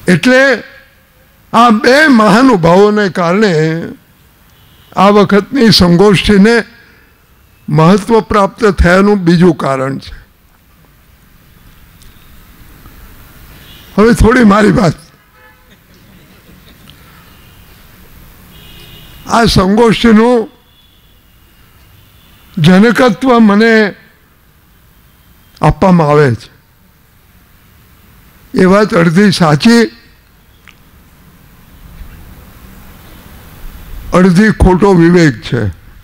એટલે આ બે મહાનુભાવોને કારણે આ વખતની સંગોષ્ઠીને મહત્વ પ્રાપ્ત થયાનું બીજું કારણ છે. હવે થોડી મારી વાત. આ સંગોષ્ઠીનું જનકત્વ મને આપવામાં આવે છે. એ વાત અડધી સાચી, અડધી ખોટો વિવેક છે.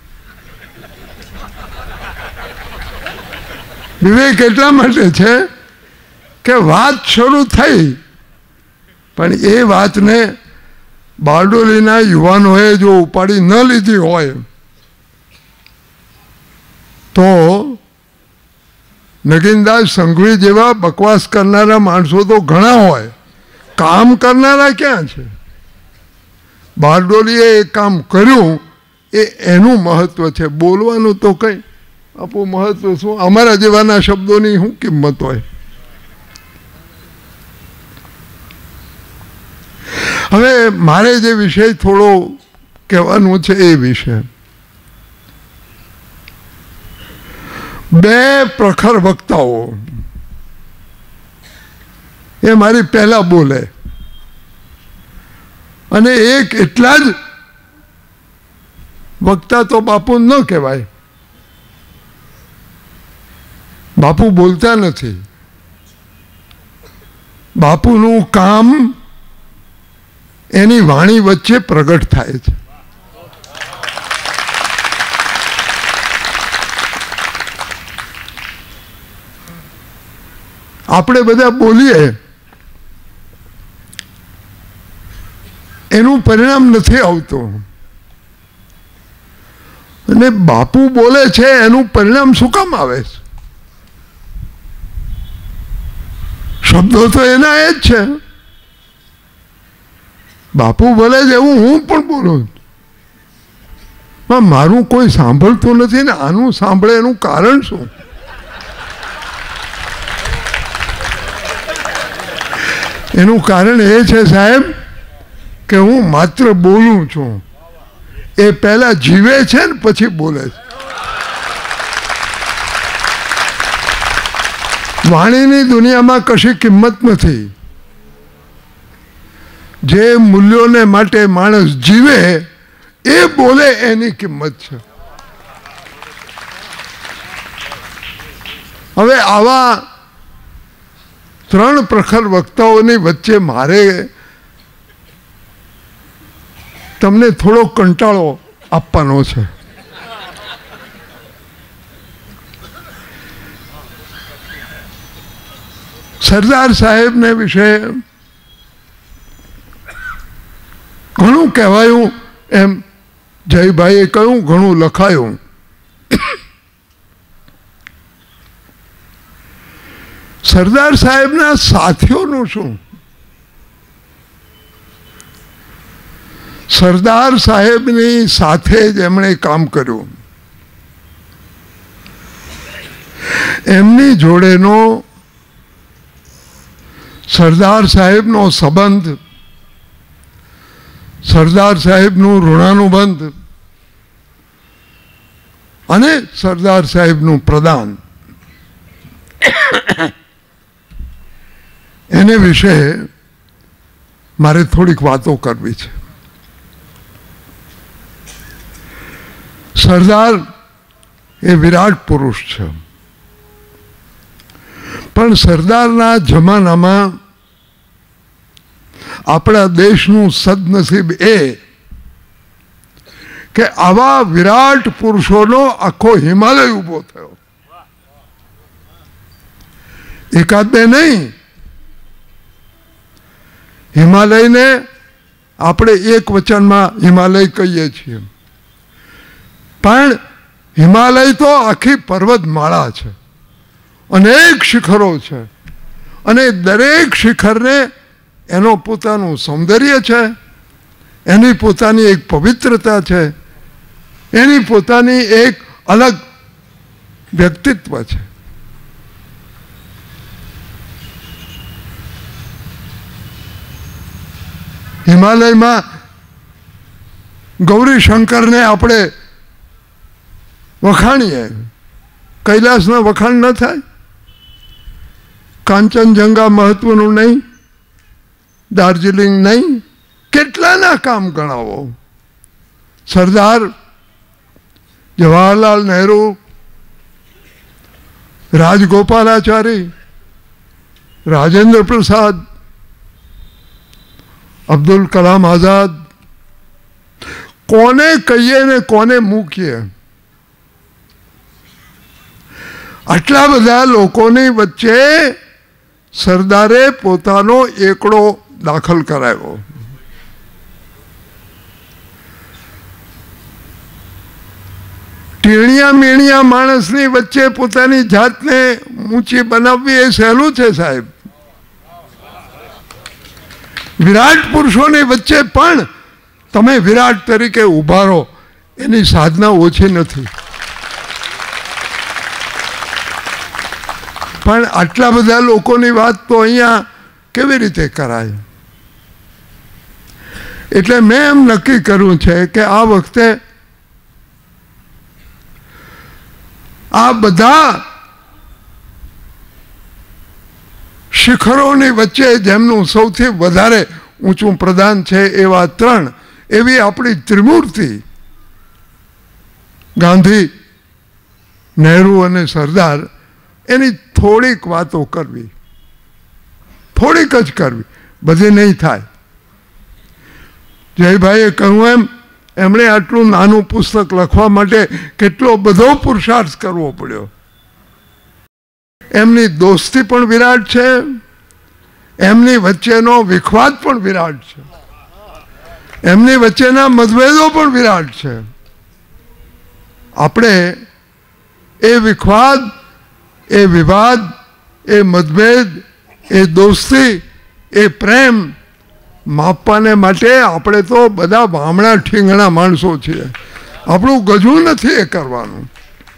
વિવેક એટલા માટે છે કે વાત શરૂ થઈ, પણ એ વાતને બારડોલીના યુવાનોએ જો ઉપાડી ન લીધી હોય તો નગીનદાસ સંઘવી જેવા બકવાસ કરનારા માણસો તો ઘણા હોય, કામ કરનારા ક્યાં છે? બારડોલીએ એ કામ કર્યું એનું મહત્વ છે. બોલવાનું તો કંઈ આપું મહત્વ શું? અમારા જેવાના શબ્દોની શું કિંમત હોય? હવે મારે જે વિષય થોડો કહેવાનું છે એ વિષય, બે પ્રખર વક્તાઓ એ મારી પહેલા બોલે, અને એક એટલા જ વક્તા તો બાપુ ન કહેવાય. બાપુ બોલતા નથી. બાપુનું કામ એની વાણી વચ્ચે પ્રગટ થાય છે. આપણે બધા બોલીએ એનું પરિણામ નથી આવતું, અને બાપુ બોલે છે એનું પરિણામ શું કામ આવે છે? શબ્દો તો એના એ જ છે. બાપુ બોલે છે એવું હું પણ બોલું, મારું કોઈ સાંભળતું નથી ને આનું સાંભળે એનું કારણ શું? એનું કારણ એ છે સાહેબ કે હું માત્ર બોલું છું, એ પહેલા જીવે છે ને પછી બોલે છે. વાણીની દુનિયામાં કશી કિંમત નથી. જે મૂલ્યોને માટે માણસ જીવે એ બોલે એની કિંમત છે. હવે આવા ત્રણ પ્રખર વક્તાઓની વચ્ચે મારે તમને થોડો કંટાળો આપવાનો છે. સરદાર સાહેબને વિશે ઘણું કહેવાયું, એમ જયભાઈએ કહ્યું, ઘણું લખાયું. સરદાર સાહેબના સાથીઓનું શું? સરદાર સાહેબની સાથે જ એમણે કામ કર્યું. એમની જોડેનો સરદાર સાહેબનો સંબંધ, સરદાર સાહેબનું ઋણાનુબંધ અને સરદાર સાહેબનું પ્રદાન, એને વિશે મારે થોડીક વાતો કરવી છે. સરદાર એ વિરાટ પુરુષ છે, પણ સરદારના જમાનામાં આપણા દેશનું સદનસીબ એ કે આવા વિરાટ પુરુષોનો આખો હિમાલય ઊભો થયો. એકાદ બે નહીં, હિમાલયને આપણે એક વચનમાં હિમાલય કહીએ છીએ, પણ હિમાલય તો આખી પર્વતમાળા છે, અનેક શિખરો છે, અને દરેક શિખરને એનો પોતાનું સૌંદર્ય છે, એની પોતાની એક પવિત્રતા છે, એની પોતાની એક અલગ વ્યક્તિત્વ છે. હિમાલયમાં ગૌરી શંકરને આપણે વખાણીએ, કૈલાસના વખાણ ન થાય? કાંચનજંગા મહત્વનું નહીં? દાર્જિલિંગ નહીં? કેટલાના કામ ગણાવો. સરદાર જવાહરલાલ નહેરુ, રાજગોપાલાચારી, રાજેન્દ્ર પ્રસાદ, અબ્દુલ કલામ આઝાદ, કોને કહીએ ને કોને મૂકીએ? આટલા બધા લોકોની વચ્ચે સરદારે પોતાનો એકડો દાખલ કરાવ્યો. ટીણિયા મીણિયા માણસની વચ્ચે પોતાની જાતને ઊંચી બનાવવી એ સહેલું છે સાહેબ. વિરાટ પુરુષોની વચ્ચે પણ તમે વિરાટ તરીકે ઉભા રહો, એની સાધના ઓછી નથી. પણ આટલા બધા લોકોની વાત તો અહીંયા કેવી રીતે કરાય? એટલે મેં એમ નક્કી કર્યું છે કે આ વખતે આ બધા શિખરોની વચ્ચે જેમનું સૌથી વધારે ઊંચું પ્રદાન છે એવા ત્રણ, એવી આપણી ત્રિમૂર્તિ ગાંધી, નહેરુ અને સરદાર, એની થોડીક વાતો કરવી, થોડીક જ કરવી, બધી નહીં થાય. જયભાઈએ કહ્યું એમ એમણે આટલું નાનું પુસ્તક લખવા માટે કેટલો બધો પુરુષાર્થ કરવો પડ્યો. એમની દોસ્તી પણ વિરાટ છે, એમની વચ્ચેનો વિખવાદ પણ વિરાટ છે, એમની વચ્ચેના મતભેદો પણ વિરાટ છે. આપણે એ વિખવાદ, એ વિવાદ, એ મતભેદ, એ દોસ્તી, એ પ્રેમ માપવાને માટે આપણે તો બધા વામણા ઠીંગણા માણસો છીએ. આપણું ગજું નથી એ કરવાનું.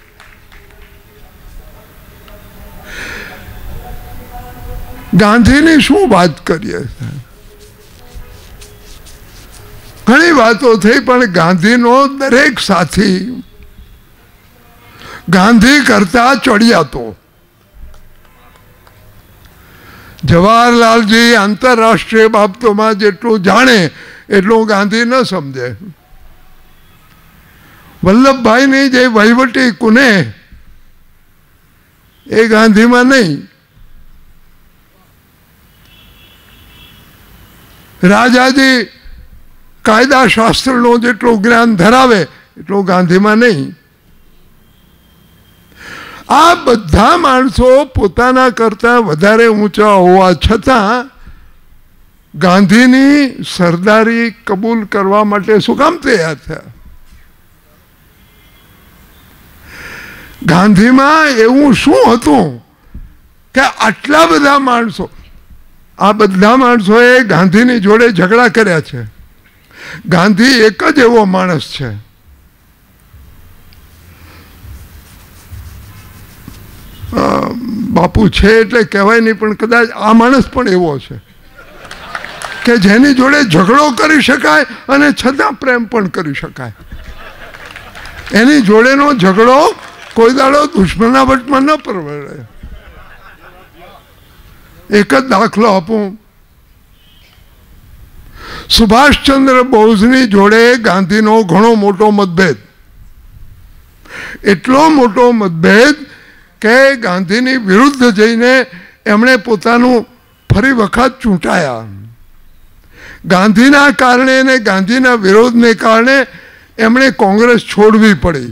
ગાંધીની શું વાત કરીએ? ઘણી વાતો થઈ, પણ ગાંધીનો દરેક સાથી ગાંધી કરતા ચડિયાતો. જવાહરલાલજી આંતરરાષ્ટ્રીય બાબતોમાં જેટલું જાણે એટલું ગાંધી ન સમજે. વલ્લભભાઈની જે વહીવટી કુને એ ગાંધીમાં નહીં. રાજાજી કાયદા શાસ્ત્રનું જેટલું જ્ઞાન ધરાવે એટલું ગાંધીમાં નહીં. આ બધા માણસો પોતાના કરતા વધારે ઊંચા હોવા છતાં ગાંધીની સરદારી કબૂલ કરવા માટે શું કામ તૈયાર થયા? ગાંધીમાં એવું શું હતું કે આટલા બધા માણસો, આ બધા માણસોએ ગાંધીની જોડે ઝઘડા કર્યા છે. ગાંધી એક જ એવો માણસ છે, બાપુ છે એટલે કહેવાય નહીં, પણ કદાચ આ માણસ પણ એવો છે કે જેની જોડે ઝઘડો કરી શકાય અને છતાં પ્રેમ પણ કરી શકાય. એની જોડેનો ઝઘડો કોઈ દાડો દુશ્મનાવટમાં ન પરવડે. એક જ દાખલો આપું. સુભાષચંદ્ર બોઝની જોડે ગાંધીનો ઘણો મોટો મતભેદ, એટલો મોટો મતભેદ કે ગાંધીની વિરુદ્ધ જઈને એમણે પોતાનું ફરી વખત ચૂંટાયા. ગાંધીના કારણે અને ગાંધીના વિરોધને કારણે એમણે કોંગ્રેસ છોડવી પડી.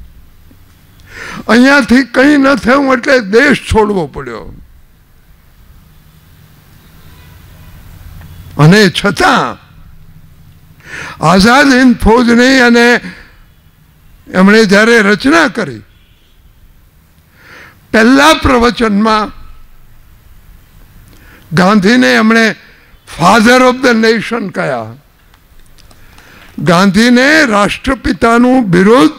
અહીંયાથી કંઈ ન થયું એટલે દેશ છોડવો પડ્યો. અને છતાં આઝાદ હિંદ ફૌજની અને એમણે જ્યારે રચના કરી, પહેલા પ્રવચનમાં ગાંધીને એમણે ફાધર ઓફ ધ નેશન કહ્યા. ગાંધીને રાષ્ટ્રપિતાનું બિરુદ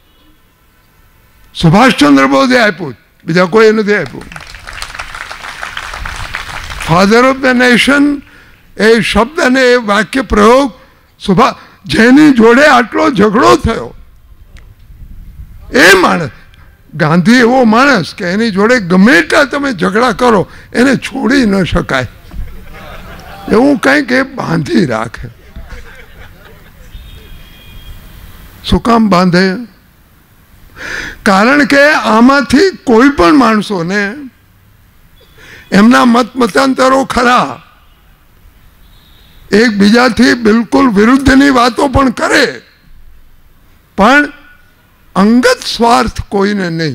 સુભાષચંદ્ર બોઝે આપ્યું, બીજા કોઈ નથી આપ્યું. ફાધર ઓફ ધ નેશન એ શબ્દ અને એ વાક્ય પ્રયોગ જેની જોડે આટલો ઝઘડો થયો એ માણસ, ગાંધી એવો માણસ કે એની જોડે ગમે એટલા તમે ઝઘડા કરો એને છોડી ન શકાય, એવું કંઈક એ બાંધી રાખે. શું કામ બાંધે? કારણ કે આમાંથી કોઈ પણ માણસોને એમના મતાંતરો ખરા, એકબીજાથી બિલકુલ વિરુદ્ધની વાતો પણ કરે, પણ અંગત સ્વાર્થ કોઈને નહીં.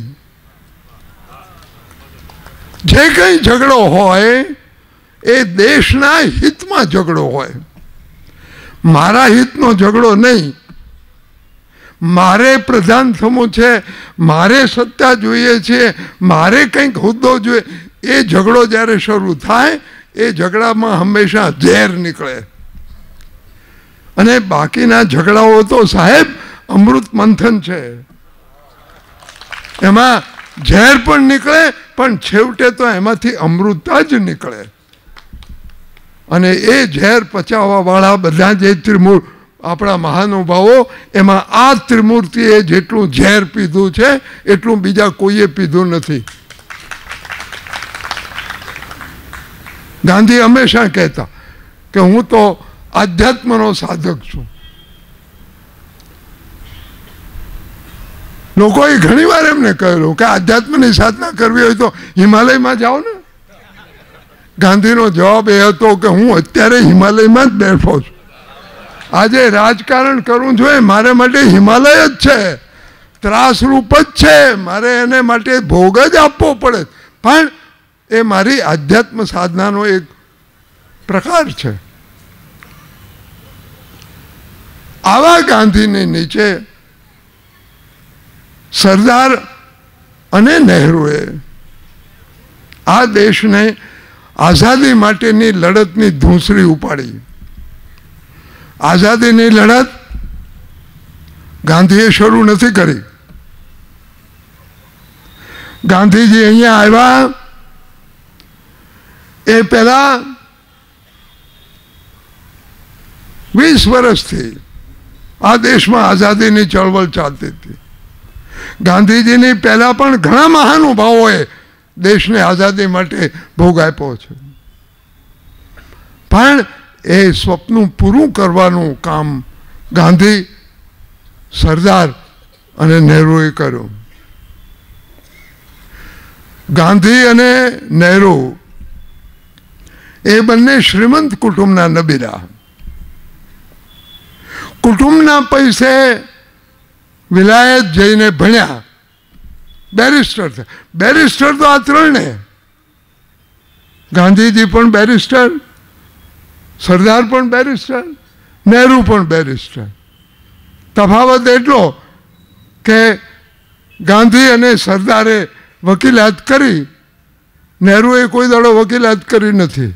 જે કંઈ ઝઘડો હોય એ દેશના હિતમાં ઝઘડો હોય, મારા હિતનો ઝઘડો નહીં. મારે પ્રધાન થવું છે, મારે સત્તા જોઈએ છે, મારે કંઈક હોદ્દો જોઈએ, એ ઝઘડો જ્યારે શરૂ થાય એ ઝઘડામાં હંમેશા ઝેર નીકળે. અને બાકીના ઝઘડાઓ તો સાહેબ અમૃત મંથન છે, એમાં ઝેર પણ નીકળે પણ છેવટે તો એમાંથી અમૃત જ નીકળે. અને એ ઝેર પચાવવા વાળા બધા જે ત્રિમૂળ આપણા મહાનુભાવો, એમાં આ ત્રિમૂર્તિએ જેટલું ઝેર પીધું છે એટલું બીજા કોઈએ પીધું નથી. ગાંધી હંમેશા કહેતા કે હું તો આધ્યાત્મનો સાધક છું. લોકોએ ઘણી વાર એમને કહેલું કે આધ્યાત્મની સાધના કરવી હોય તો હિમાલયમાં જાઓ ને. ગાંધીનો જવાબ એ હતો કે હું અત્યારે હિમાલયમાં જ બેઠો છું, આજે રાજકારણ કરવું જોઈએ મારે માટે હિમાલય જ છે, ત્રાસરૂપ જ છે, મારે એને માટે ભોગ જ આપવો પડે, પણ એ મારી આધ્યાત્મ સાધનાનો એક પ્રકાર છે. આવા ગાંધીની નીચે સરદાર અને નહેરુએ આ દેશને આઝાદી માટેની લડતની ધૂંસરી ઉપાડી. આઝાદીની લડત ગાંધીએ શરૂ નથી કરી. ગાંધીજી અહીંયા આવ્યા એ પહેલા 20 વર્ષથી આ દેશમાં આઝાદીની ચળવળ ચાલતી હતી. ગાંધીજીની પહેલા પણ ઘણા મહાનુભાવોએ દેશને આઝાદી માટે ભોગ આપ્યો છે, પણ એ સ્વપ્ન પૂરું કરવાનું કામ ગાંધી, સરદાર અને નહેરુએ કર્યું. ગાંધી અને નહેરુ એ બંને શ્રીમંત કુટુંબના નબીરા. કુટુંબના પૈસે વિલાયત જઈને ભણ્યા, બેરિસ્ટર થયા. બેરિસ્ટર તો આ ત્રણે, ગાંધીજી પણ બેરિસ્ટર, સરદાર પણ બેરિસ્ટર, નહેરુ પણ બેરિસ્ટર. તફાવત એટલો કે ગાંધી અને સરદારે વકીલાત કરી, નહેરુએ કોઈ દાડો વકીલાત કરી નથી,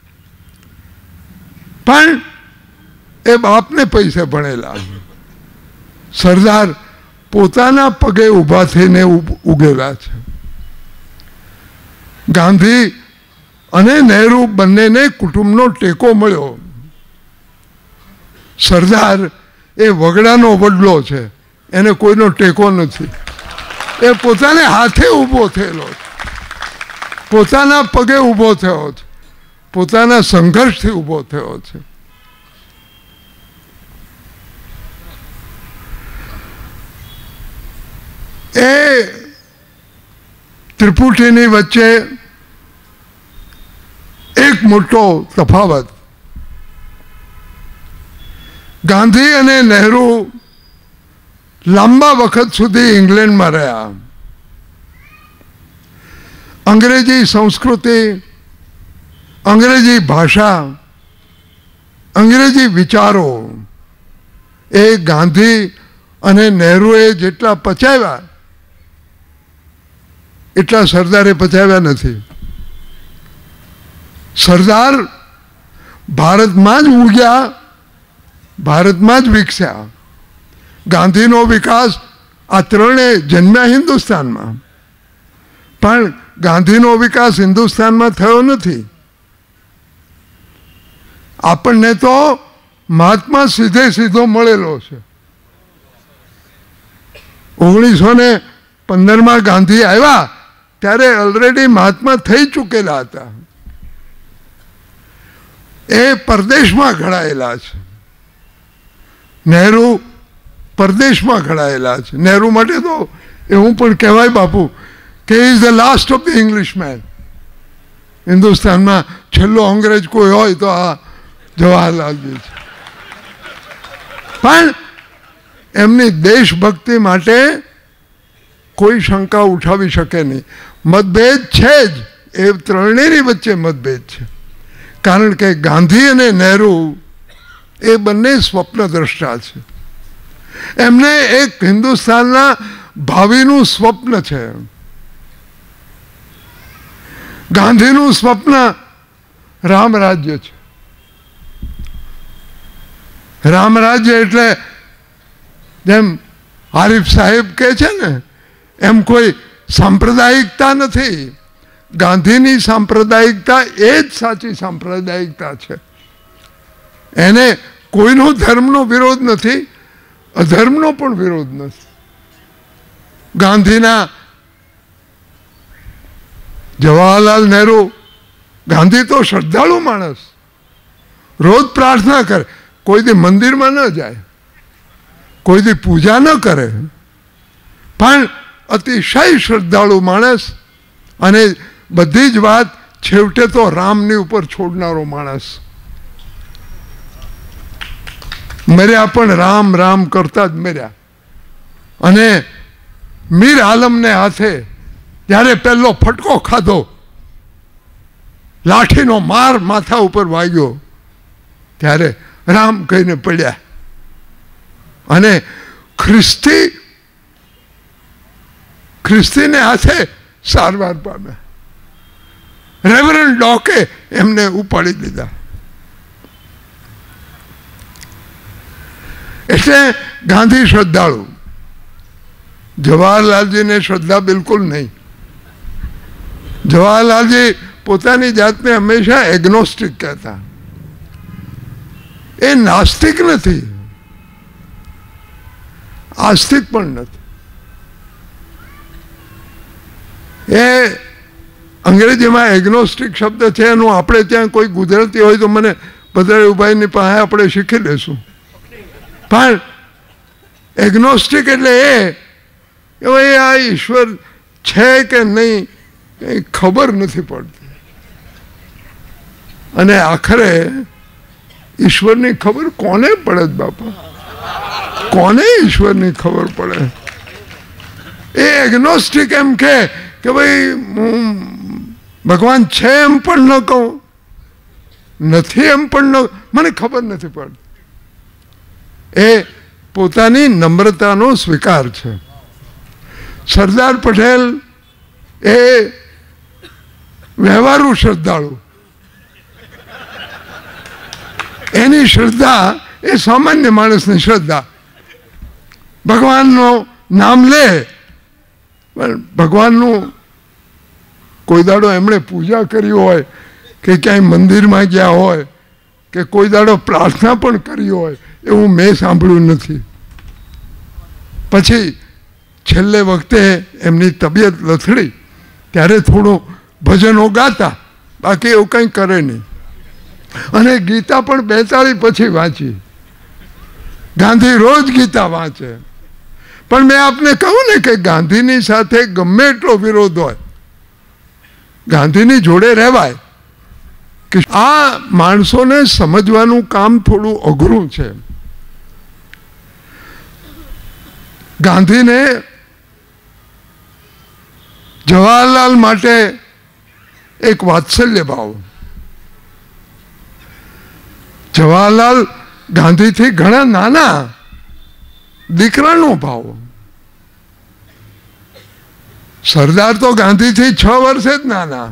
પણ એ બાપને પૈસે ભણેલા. સરદાર પોતાના પગે ઊભા થઈને ઉગેલા છે. ગાંધી અને નહેરુ બંનેને કુટુંબનો ટેકો મળ્યો. સરદાર એ વગડાનો વડલો છે, એને કોઈનો ટેકો નથી. એ પોતાને હાથે ઊભો થયેલો છે, પોતાના પગે ઊભો થયો છે, પોતાના સંઘર્ષથી ઊભો થયો છે. એ ત્રિપુટીની વચ્ચે એક મોટો તફાવત, ગાંધી અને નહેરુ લાંબા વખત સુધી ઇંગ્લેન્ડમાં રહ્યા. અંગ્રેજી સંસ્કૃતિ, અંગ્રેજી ભાષા, અંગ્રેજી વિચારો એ ગાંધી અને નહેરુએ જેટલા પચાવ્યા એટલા સરદારે પચાવ્યા નથી. સરદાર ભારતમાં જ ઉગ્યા, ભારતમાં જ વિકસ્યા. ગાંધીનો વિકાસ આ ત્રણે જન્મ્યા હિન્દુસ્તાનમાં, પણ ગાંધીનો વિકાસ હિન્દુસ્તાનમાં થયો નથી. આપણને તો મહાત્મા સીધો મળેલો છે. 1915 ગાંધી આવ્યા ત્યારે ઓલરેડી મહાત્મા થઈ ચૂકેલા હતા. એ પરદેશમાં ઘડાયેલા છે. નહેરુ પરદેશમાં ઘડાયેલા છે. નહેરુ માટે તો એવું પણ કહેવાય બાપુ કે is the last of the English man. હિન્દુસ્તાનમાં છેલ્લો અંગ્રેજ કોઈ હોય તો આ જવાહરલાલજી છે. પણ એમની દેશભક્તિ માટે કોઈ શંકા ઉઠાવી શકે નહીં. મતભેદ છે જ, એ ત્રણેયની વચ્ચે મતભેદ છે. કારણ કે ગાંધી અને નહેરુ એ બંને સ્વપ્નદ્રષ્ટા છે. એમને એક હિન્દુસ્તાનના ભાવિનું સ્વપ્ન છે. ગાંધીનું સ્વપ્ન રામ રાજ્ય છે. રામ રાજ્ય એટલે જેમ આરિફ સાહેબ કહે છે ને એમ કોઈ સાંપ્રદાયિકતા નથી. ગાંધીની સાંપ્રદાયિકતા એ જ સાચી સાંપ્રદાયિકતા છે. એને કોઈનો ધર્મનો વિરોધ નથી, અધર્મનો પણ વિરોધ નથી. ગાંધીના જવાહરલાલ નહેરુ, ગાંધી તો શ્રદ્ધાળુ માણસ, રોજ પ્રાર્થના કરે, કોઈ દી મંદિરમાં ન જાય, કોઈ દી પૂજા ન કરે, પણ અતિશય શ્રદ્ધાળુ માણસ અને બધી જ વાત છેવટે તો રામની ઉપર છોડનારો માણસ. મર્યા પણ રામ રામ કરતા જ મર્યા. અને મીર આલમને હાથે જ્યારે પહેલો ફટકો ખાધો, લાઠીનો માર માથા ઉપર વાગ્યો, ત્યારે રામ કહીને પડ્યા. અને ખ્રિસ્તીને હાથે સારવાર પામ્યા. રેવરન્ડ ડોકે એમને ઉપાડી લીધા. એટલે ગાંધી શ્રદ્ધાળુ, જવાહરલાલજીને શ્રદ્ધા બિલકુલ નહીં. જવાહરલાલજી પોતાની જાતને હંમેશા એગ્નોસ્ટિક કહેતા. એ નાસ્તિક નથી, આસ્તિક પણ નથી. એ અંગ્રેજીમાં એગ્નોસ્ટિક શબ્દ છે, એનું આપણે ત્યાં કોઈ ગુજરાતી હોય તો મને ભદ્રાયુભાઈની પાસે આપણે શીખી લેશું. પણ એગ્નોસ્ટિક એટલે એ કે ભાઈ આ ઈશ્વર છે કે નહીં કંઈ ખબર નથી પડતી. અને આખરે ઈશ્વરની ખબર કોને પડે જ બાપા? કોને ઈશ્વરની ખબર પડે? એ એગ્નોસ્ટિક એમ કે ભાઈ હું ભગવાન છે એમ પણ ન કહું, નથી એમ પણ ન, મને ખબર નથી પડતી. એ પોતાની નમ્રતાનો સ્વીકાર છે. સરદાર પટેલ એ વ્યવહારુ શ્રદ્ધાળુ. એની શ્રદ્ધા એ સામાન્ય માણસની શ્રદ્ધા. ભગવાનનું નામ લે પણ ભગવાનનું કોઈ દાડો એમણે પૂજા કરી હોય કે ક્યાંય મંદિરમાં ગયા હોય કે કોઈ દાડો પ્રાર્થના પણ કરી હોય એવું મેં સાંભળ્યું નથી. પછી છેલ્લે વખતે એમની તબિયત લથડી ત્યારે થોડું ભજનો ગાતા, બાકી એવું કંઈ કરે નહીં. અને ગીતા પણ 42 પછી વાંચી. ગાંધી રોજ ગીતા વાંચે. પણ મેં આપને કહું ને કે ગાંધીની સાથે ગમે એટલો વિરોધ હોય, ગાંધીની જોડે રહેવાય. કે આ માણસોને સમજવાનું કામ થોડું અઘરું છે. ગાંધીને જવાહરલાલ માટે એક વાત્સલ્ય ભાવ. જવાહરલાલ ગાંધીથી ઘણા નાના, દીકરાનો ભાવ. સરદાર તો ગાંધીથી 6 વર્ષે જ નાના.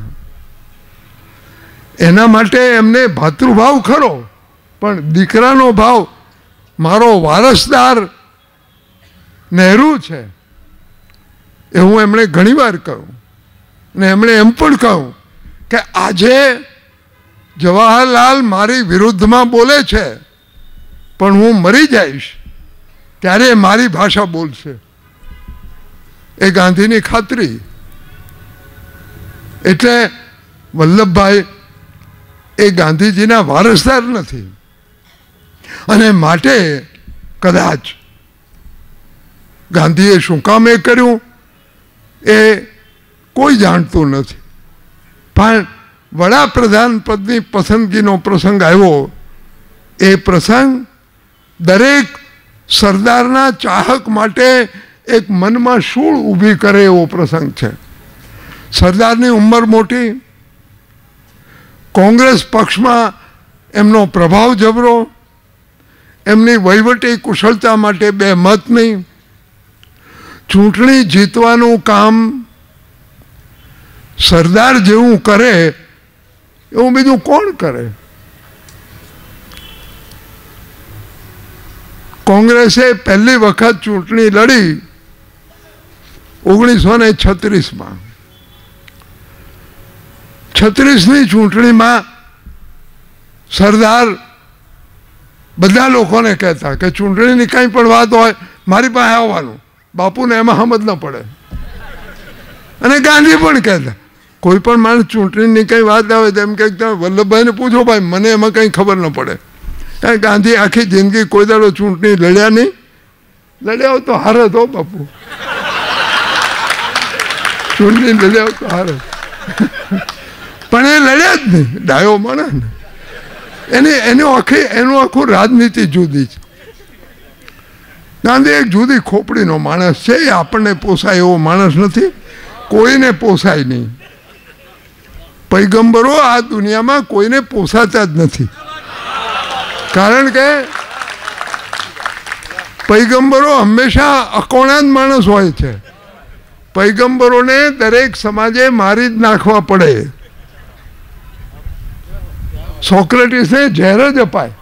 એના માટે એમને ભાતૃભાવ ખરો, પણ દીકરાનો ભાવ. મારો વારસદાર નહેરુ છે એવું એમણે ઘણી વાર કહ્યું. ને એમણે એમ પણ કહ્યું કે આજે જવાહરલાલ મારી વિરુદ્ધમાં બોલે છે, પણ હું મરી જઈશ ત્યારે મારી ભાષા બોલશે, એ ગાંધીની ખાતરી. એટલે વલ્લભભાઈ એ ગાંધીજીના વારસદાર નથી, અને માટે કદાચ ગાંધીએ શું કામ એ કર્યું એ કોઈ જાણતું નથી. પણ વડાપ્રધાન પદની પસંદગીનો પ્રસંગ આવ્યો, એ પ્રસંગ દરેક સરદારના ચાહક માટે એક મનમાં શૂળ ઊભી કરે એવો પ્રસંગ છે. સરદારની ઉંમર મોટી, કોંગ્રેસ પક્ષમાં એમનો પ્રભાવ જબરો, એમની વહીવટી કુશળતા માટે બે મત નહીં. ચૂંટણી જીતવાનું કામ સરદાર જેવું કરે એવું બીજું કોણ કરે? કોંગ્રેસે પહેલી વખત ચૂંટણી લડી 1936માં. 36ની ચૂંટણીમાં સરદાર બધા લોકોને કહેતા કે ચૂંટણીની કંઈ પણ વાત હોય મારી પાસે આવવાનું, બાપુને એમાં સમજ ન પડે. અને ગાંધી પણ કહેતા કોઈ પણ માણસ ચૂંટણીની કંઈ વાત આવે તો એમ કે વલ્લભભાઈને પૂછો, ભાઈ મને એમાં કંઈ ખબર ન પડે. ગાંધી આખી જિંદગી કોઈ દાડો ચૂંટણી લડ્યા નહીં. લડ્યા તો હારે તો બાપુ, ચૂંટણી લડ્યા તો હારે, પણ એ લડ્યા જ નહીં. ડાયો માણસ ને એનું આખું રાજનીતિ જુદી છે. ગાંધી એક જુદી ખોપડીનો માણસ છે. એ આપણને પોસાય એવો માણસ નથી, કોઈને પોસાય નહીં. પૈગંબરો આ દુનિયામાં કોઈને પોસાતા જ નથી, કારણ કે પૈગંબરો હંમેશા અકોણા જ માણસ હોય છે. પૈગંબરોને દરેક સમાજે મારી જ નાખવા પડે. સોક્રેટિસને ઝેર જ અપાય,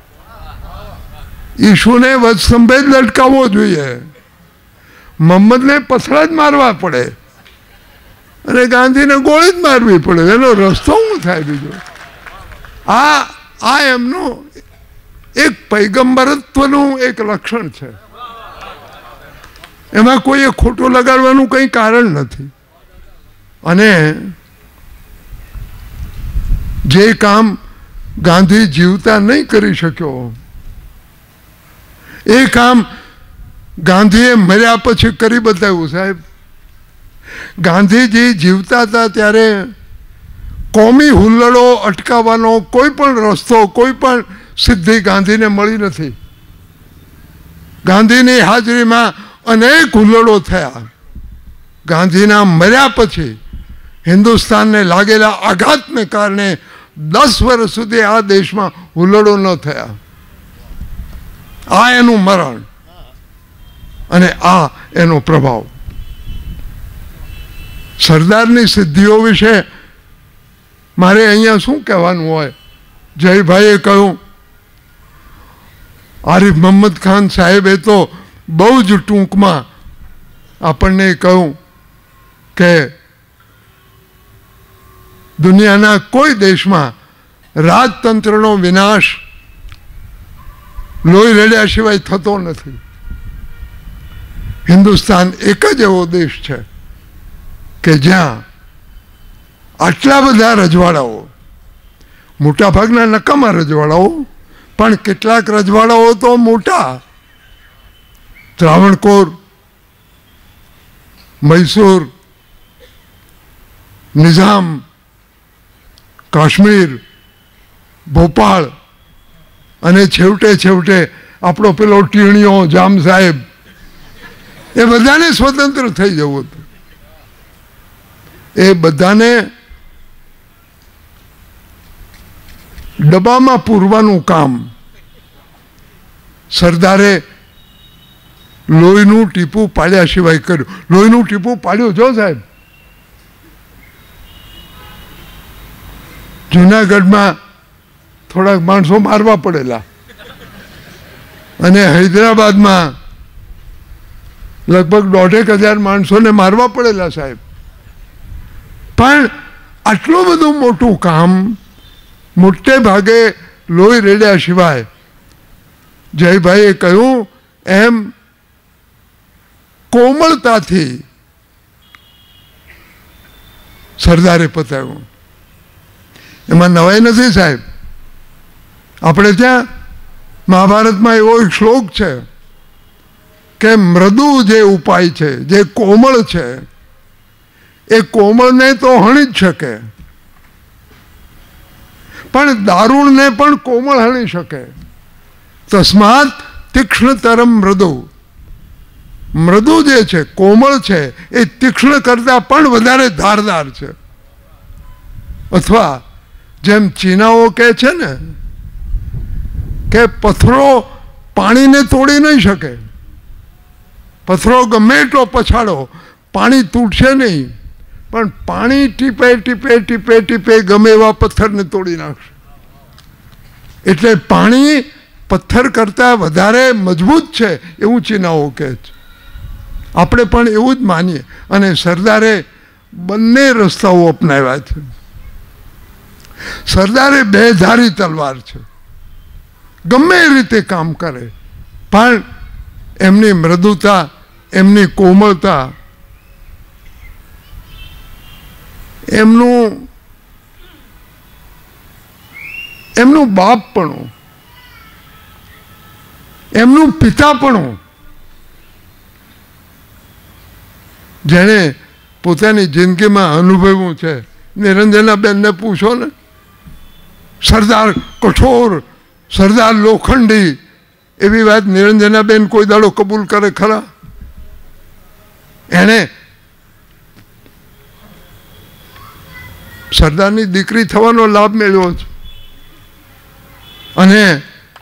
ઈશુને વધસ્તંભે જ લટકાવવો જોઈએ, મોહમ્મદને પથરા જ મારવા પડે, અને ગાંધીને ગોળી જ મારવી પડે. એનો રસ્તો શું થાય બીજો? આ એમનું એક પૈગંબરત્વનું એક લક્ષણ છે. એમાં કોઈએ ખોટું લગાડવાનું કંઈ કારણ નથી. અને જે કામ ગાંધી જીવતા નહીં કરી શક્યો, એ કામ ગાંધીએ મર્યા પછી કરી બતાવ્યું. સાહેબ, ગાંધીજી જીવતા હતા ત્યારે કોમી હુલ્લડો અટકાવવાનો કોઈ પણ રસ્તો, કોઈ પણ સિદ્ધિ ગાંધીને મળી નથી. ગાંધીની હાજરીમાં અનેક હુલ્લડો થયા. ગાંધીના મર્યા પછી હિન્દુસ્તાનને લાગેલા આઘાતને કારણે 10 વર્ષ સુધી આ દેશમાં હુલ્લડો ન થયા. આ એનું મરણ અને આ એનો પ્રભાવ. સરદારની સિદ્ધિઓ વિશે મારે અહીંયા શું કહેવાનું હોય? જયભાઈએ કહ્યું, આરિફ મોહમ્મદ ખાન સાહેબે તો બહુ જ ટૂંકમાં આપણને કહ્યું કે દુનિયાના કોઈ દેશમાં રાજતંત્રનો વિનાશ લોહી રેડ્યા સિવાય થતો નથી. હિન્દુસ્તાન એક જ એવો દેશ છે કે જ્યાં આટલા બધા રજવાડાઓ, મોટાભાગના નકામા રજવાડાઓ, પણ કેટલાક રજવાડાઓ તો મોટા, ત્રાવણકોર, મૈસૂર, નિઝામ, કાશ્મીર, ભોપાળ, અને છેવટે આપણો પેલો ટીણીઓ જામ સાહેબ, એ બધાને સ્વતંત્ર થઈ જવું હતું. એ બધાને ડબ્બામાં પૂરવાનું કામ સરદારે લોહીનું ટીપું પાડ્યા સિવાય કર્યું. લોહીનું ટીપું પાડ્યું જો સાહેબ. જુનાગઢમાં થોડાક માણસો મારવા પડેલા, અને હૈદરાબાદમાં લગભગ 1,500 માણસોને મારવા પડેલા સાહેબ. પણ આટલું બધું મોટું કામ મોટે ભાગે લોહી રેડ્યા સિવાય જયભાઈએ કહ્યું એમ કોમળતાથી સરદારે પતાવ્યું. એમાં નવાઈ નથી સાહેબ. આપણે ત્યાં મહાભારતમાં એવો એક શ્લોક છે કે મૃદુ જે ઉપાય છે, જે કોમળ છે, એ કોમળને તો હણી જ શકે, પણ દારૂણને પણ કોમળ હણી શકે. તસ્માત તીક્ષ્ણતરમ મૃદુ. મૃદુ જે છે, કોમળ છે, એ તીક્ષ્ણ કરતાં પણ વધારે ધારદાર છે. અથવા જેમ ચીનાઓ કહે છે ને કે પથ્થરો પાણીને તોડી નહીં શકે. પથ્થરો ગમે એટલો પછાડો, પાણી તૂટશે નહીં, પણ પાણી ટીપે ટીપે ટીપે ટીપે ગમે એવા પથ્થરને તોડી નાખશે. એટલે પાણી પથ્થર કરતાં વધારે મજબૂત છે એવું ચીનાઓ કહે છે. આપણે પણ એવું જ માનીએ. અને સરદારે બંને રસ્તાઓ અપનાવ્યા છે. સરદારે બે ધારી તલવાર છે, ગમે એ રીતે કામ કરે, પણ એમની મૃદુતા, એમની કોમળતા, એમનું બાપપણું, એમનું પિતાપણું, જેણે પોતાની જિંદગીમાં અનુભવ્યું છે. નિરંજનાબેનને પૂછો ને, સરદાર કઠોર, સરદાર લોખંડી, એવી વાત નિરંજનાબેન કોઈ દાડો કબૂલ કરે ખરા? એણે સરદારની દીકરી થવાનો લાભ મેળવ્યો છે. અને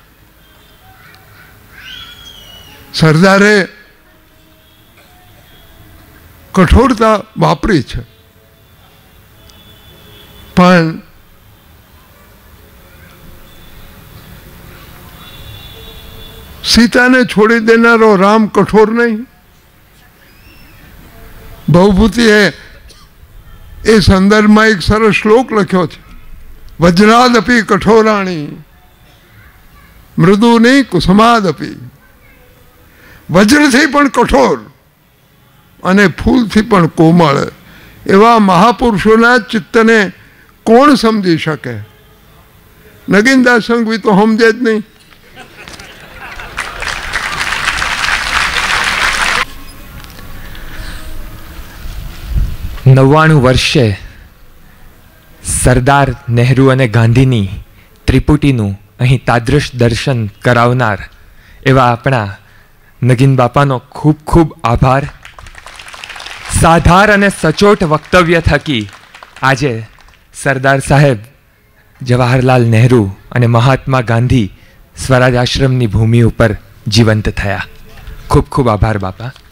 સરદારે કઠોરતા વાપરી છે, પણ સીતાને છોડી દેનારો રામ કઠોર નહીં. ભવભૂતિએ એ સંદર્ભમાં એક સરસ શ્લોક લખ્યો છે, વજ્રાદપી કઠોરાણી મૃદુની કુસુમાદપી. વજ્રથી પણ કઠોર અને ફૂલથી પણ કોમળ એવા મહાપુરુષોના ચિત્તને કોણ સમજી શકે? નગીનદાસ સંઘવી તો સમજે જ નહીં. 99 વર્ષે સરદાર નહેરુ અને ગાંધીની ત્રિપુટીનું અહીં તાદ્રશ દર્શન કરાવનાર એવા આપણા નગીન બાપાનો ખૂબ ખૂબ આભાર. સાધાર અને સચોટ વક્તવ્ય થકી આજે સરદાર સાહેબ જવાહરલાલ નહેરુ અને મહાત્મા ગાંધી સ્વરાજ આશ્રમની ભૂમિ ઉપર જીવંત થયા. ખૂબ ખૂબ આભાર બાપા.